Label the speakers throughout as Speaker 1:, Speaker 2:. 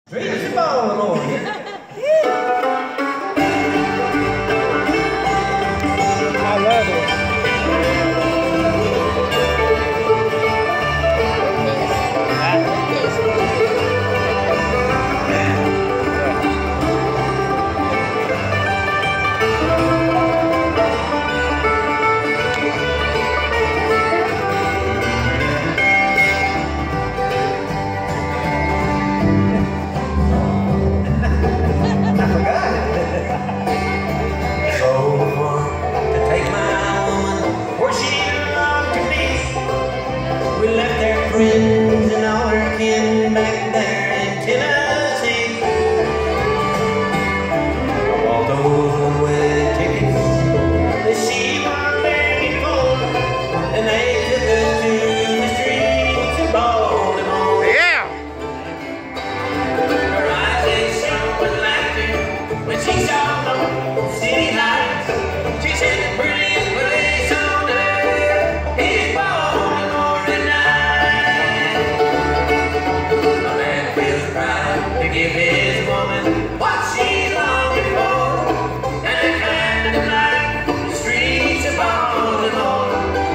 Speaker 1: Streets of Baltimore.
Speaker 2: I love it.
Speaker 1: Friends and all her kin back there in Tennessee. I bought those one-way tickets that she was begging for, and they took us to the streets of Baltimore.
Speaker 2: Yeah!
Speaker 1: Her eyes they shone with laughter when she saw the city lights. She said the prettiest place on earth is Baltimore at night. To give his woman what she's longing for, and I kind of like the streets of Baltimore.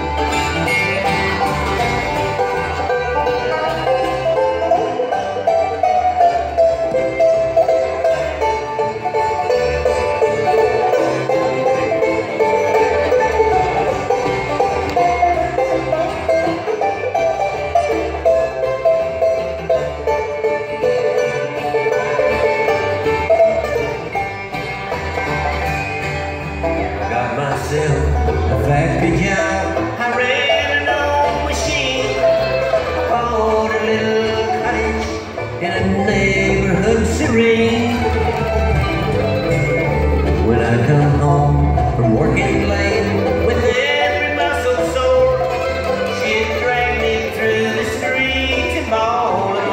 Speaker 1: A factory job, I ran an old machine, bought a little cottage in a neighborhood serene. When I come home from working late with every muscle sore, she'd drag me through the streets of Baltimore.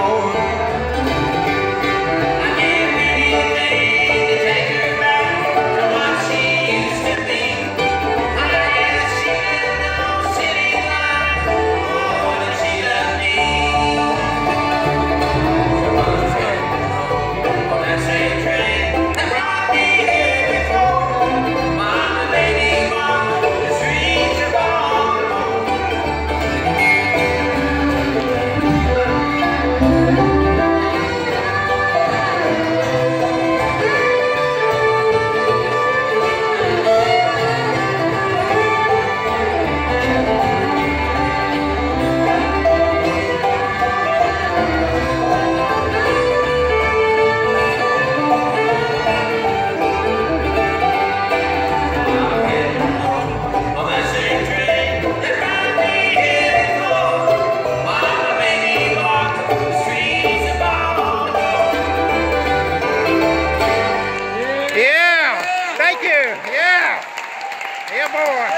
Speaker 2: Thank you. Yeah. Yeah, boy.